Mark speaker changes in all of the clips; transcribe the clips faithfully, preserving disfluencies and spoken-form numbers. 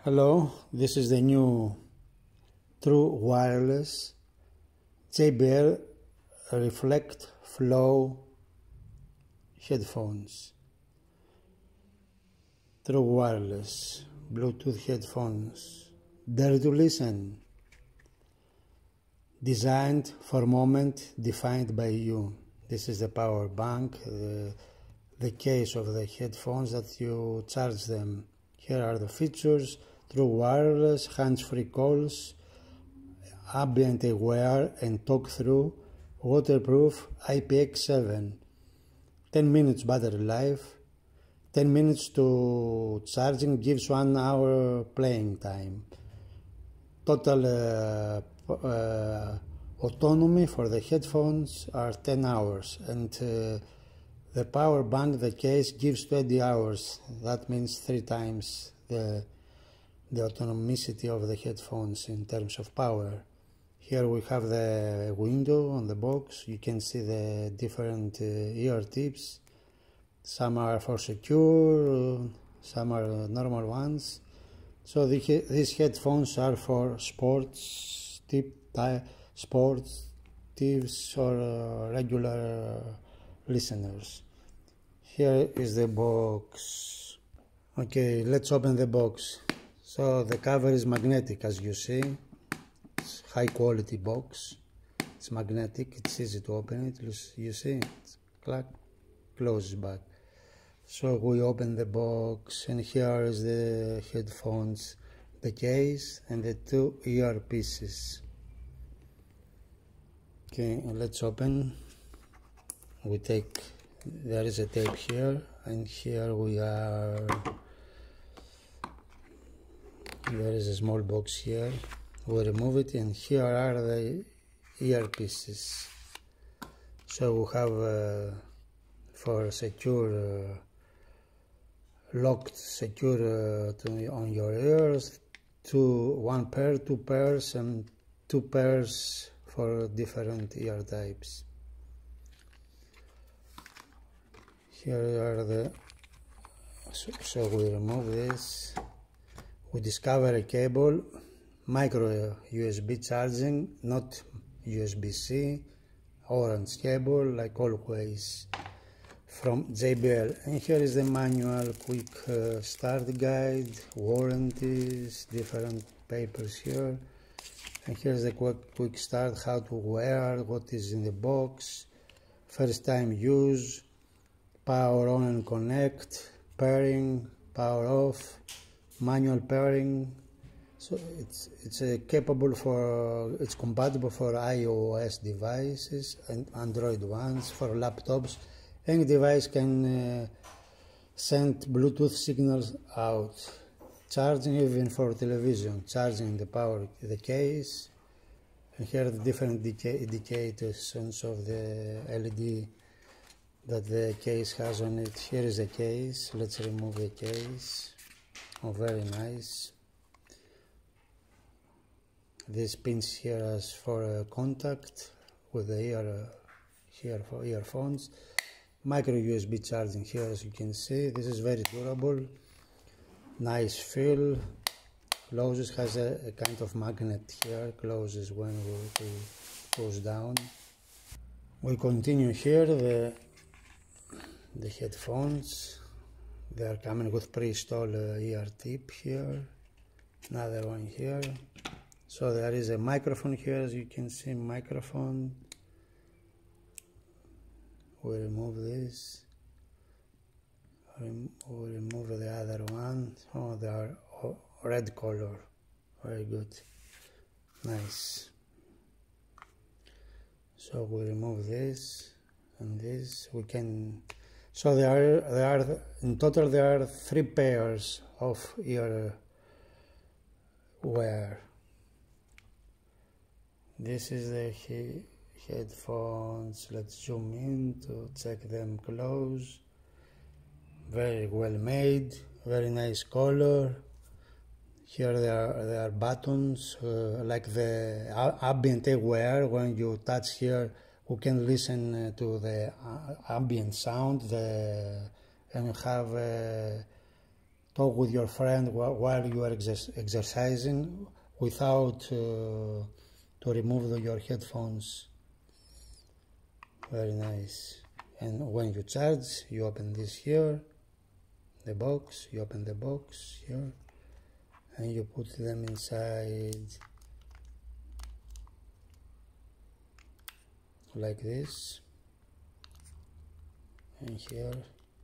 Speaker 1: Hello, this is the new True Wireless J B L Reflect Flow headphones. True Wireless Bluetooth headphones. Dare to listen. Designed for moment defined by you. This is the power bank, the, the case of the headphones that you charge them. Here are the features: True Wireless, hands-free calls, ambient aware and talk-through, waterproof, I P X seven, ten minutes battery life, ten minutes to charging gives one hour playing time. Total uh, uh, autonomy for the headphones are ten hours, and uh, the power bank, the case, gives twenty hours. That means three times the the autonomicity of the headphones in terms of power. Here we have the window on the box. You can see the different uh, ear tips. Some are for secure, some are normal ones. So the, these headphones are for sports tip, sports tips or uh, regular listeners. Here is the box. Okay, let's open the box. So the cover is magnetic, as you see. It's high quality box. It's magnetic. It's easy to open it. You see, it's clack, closes back. So we open the box, and here is the headphones, the case, and the two earpieces. Okay, let's open. We take. There is a tape here, and here we are. There is a small box here. We remove it, and here are the earpieces. So we have uh, for secure, uh, locked, secure uh, to, on your ears, two, one pair, two pairs, and two pairs for different ear types. Here are the. So, so we remove this. We discover a cable, micro U S B charging, not U S B C, orange cable like always from J B L. And here is the manual, quick uh, start guide, warranties, different papers here. And here's the quick, quick start, how to wear, what is in the box, first time use, power on and connect, pairing, power off, manual pairing. So it's it's uh, capable for it's compatible for iOS devices and Android ones. For laptops, any device can uh, send Bluetooth signals out. Charging even for television, charging the power the case. And here are the different indicators of the L E D that the case has on it. Here is the case. Let's remove the case. Oh, very nice. These pins here as for uh, contact with the ear uh, here for earphones. Micro U S B charging here, as you can see. This is very durable. Nice feel. Closes, has a, a kind of magnet here. Closes when we, we goes down. We continue here the the headphones. They are coming with pre-installed uh, ear tip here, another one here. So there is a microphone here, as you can see, microphone. We remove this. We remove the other one. Oh, they are red color. Very good. Nice. So we remove this and this. We can. So there are, there are, in total there are three pairs of ear wear. This is the he headphones. Let's zoom in to check them close. Very well made, very nice color. Here there are, there are buttons uh, like the ambient aware. When you touch here, you can listen to the ambient sound, the, and you have uh, talk with your friend while you are exer exercising without uh, to remove the, your headphones. Very nice. And when you charge, you open this here, the box, you open the box here, and you put them inside like this, and here.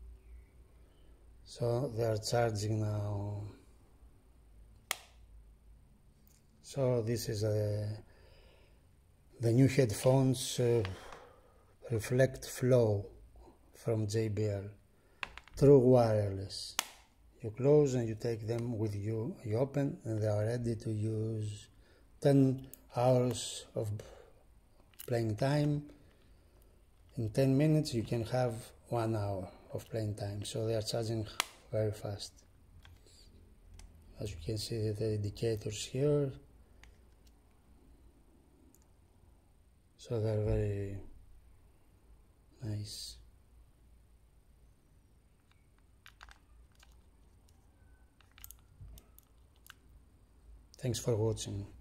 Speaker 1: So they are charging now. So this is a, the new headphones uh, Reflect Flow from J B L, true wireless. You close and you take them with you, you open, and they are ready to use. ten hours of playing time. In ten minutes you can have one hour of playing time, so they are charging very fast. As you can see, the indicators here, so they are very nice. Thanks for watching.